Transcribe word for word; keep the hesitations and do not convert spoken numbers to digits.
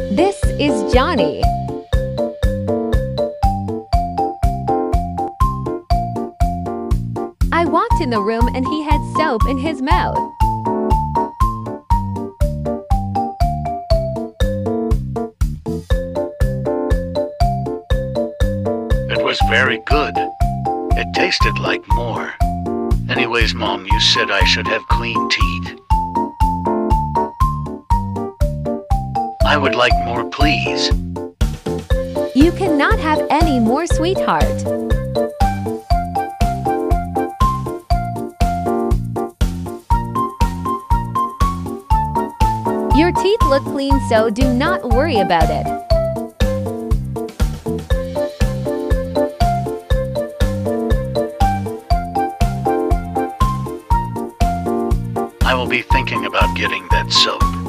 This is Johnny. I walked in the room and he had soap in his mouth. It was very good. It tasted like more. Anyways, Mom, you said I should have clean teeth. I would like more, please. You cannot have any more, sweetheart. Your teeth look clean, so do not worry about it. I will be thinking about getting that soap.